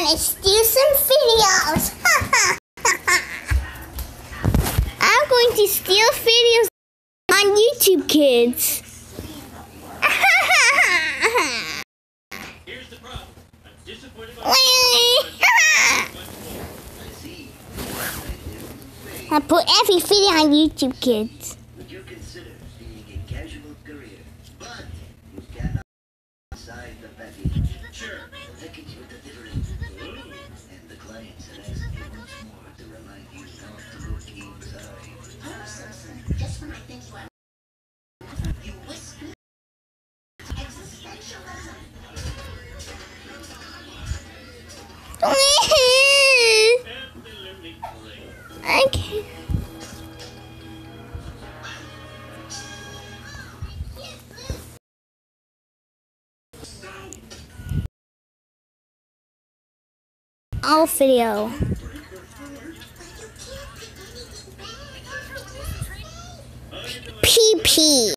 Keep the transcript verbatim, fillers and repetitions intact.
gonna steal some videos. I'm going to steal videos on YouTube, kids. Here's the problem. I'm disappointed by I put every video on YouTube, kids. Would you consider being a casual courier? But you cannot decide the package. Sure. The package you're delivering. And the client has asked me once more to remind you not to look inside. Oh, Simpson, just when I think you are, you whisper existentialism. absolutely great. Okay. All video. P P.